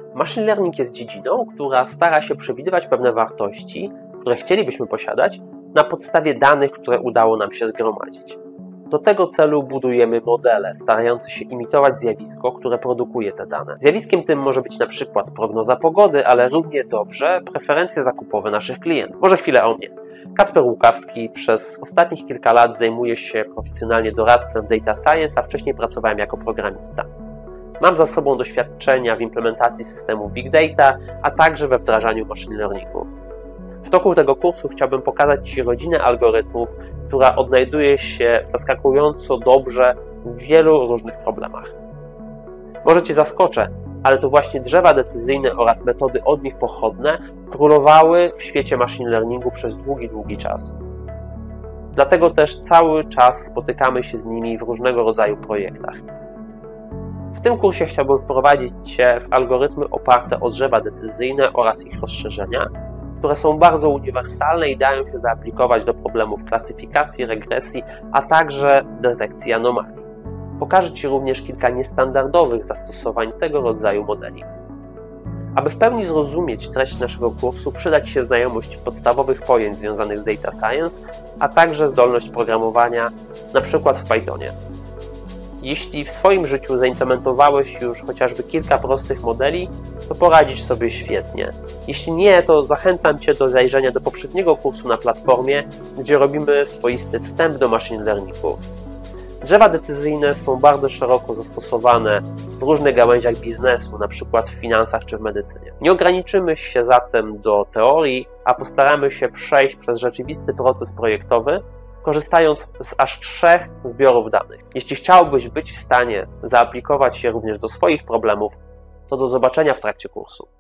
Machine learning jest dziedziną, która stara się przewidywać pewne wartości, które chcielibyśmy posiadać na podstawie danych, które udało nam się zgromadzić. Do tego celu budujemy modele starające się imitować zjawisko, które produkuje te dane. Zjawiskiem tym może być na przykład prognoza pogody, ale równie dobrze preferencje zakupowe naszych klientów. Może chwilę o mnie. Kacper Łukawski przez ostatnich kilka lat zajmuje się profesjonalnie doradztwem w data science, a wcześniej pracowałem jako programista. Mam za sobą doświadczenia w implementacji systemu Big Data, a także we wdrażaniu machine learningu. W toku tego kursu chciałbym pokazać Ci rodzinę algorytmów, która odnajduje się zaskakująco dobrze w wielu różnych problemach. Może Cię zaskoczę, ale to właśnie drzewa decyzyjne oraz metody od nich pochodne królowały w świecie machine learningu przez długi czas. Dlatego też cały czas spotykamy się z nimi w różnego rodzaju projektach. W tym kursie chciałbym wprowadzić Cię w algorytmy oparte o drzewa decyzyjne oraz ich rozszerzenia, które są bardzo uniwersalne i dają się zaaplikować do problemów klasyfikacji, regresji, a także detekcji anomalii. Pokażę Ci również kilka niestandardowych zastosowań tego rodzaju modeli. Aby w pełni zrozumieć treść naszego kursu, przyda Ci się znajomość podstawowych pojęć związanych z data science, a także zdolność programowania, np. w Pythonie. Jeśli w swoim życiu zaimplementowałeś już chociażby kilka prostych modeli, to poradzisz sobie świetnie. Jeśli nie, to zachęcam Cię do zajrzenia do poprzedniego kursu na platformie, gdzie robimy swoisty wstęp do machine learningu. Drzewa decyzyjne są bardzo szeroko zastosowane w różnych gałęziach biznesu, np. w finansach czy w medycynie. Nie ograniczymy się zatem do teorii, a postaramy się przejść przez rzeczywisty proces projektowy, korzystając z aż 3 zbiorów danych. Jeśli chciałbyś być w stanie zaaplikować je również do swoich problemów, to do zobaczenia w trakcie kursu.